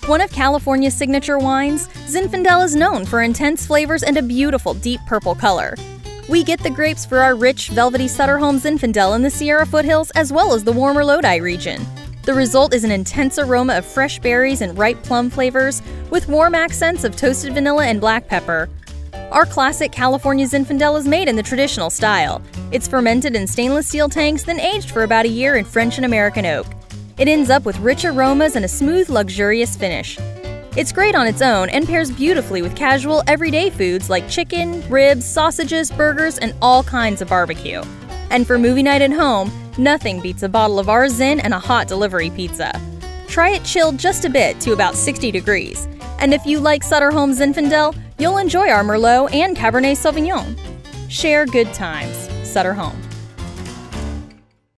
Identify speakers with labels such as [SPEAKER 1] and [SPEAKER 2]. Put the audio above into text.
[SPEAKER 1] One of California's signature wines, Zinfandel is known for intense flavors and a beautiful deep purple color. We get the grapes for our rich, velvety Sutter Home Zinfandel in the Sierra foothills as well as the warmer Lodi region. The result is an intense aroma of fresh berries and ripe plum flavors, with warm accents of toasted vanilla and black pepper. Our classic California Zinfandel is made in the traditional style. It's fermented in stainless steel tanks, then aged for about a year in French and American oak. It ends up with rich aromas and a smooth, luxurious finish. It's great on its own and pairs beautifully with casual, everyday foods like chicken, ribs, sausages, burgers, and all kinds of barbecue. And for movie night at home, nothing beats a bottle of our Zin and a hot delivery pizza. Try it chilled just a bit to about 60 degrees. And if you like Sutter Home Zinfandel, you'll enjoy our Merlot and Cabernet Sauvignon. Share good times. Sutter Home.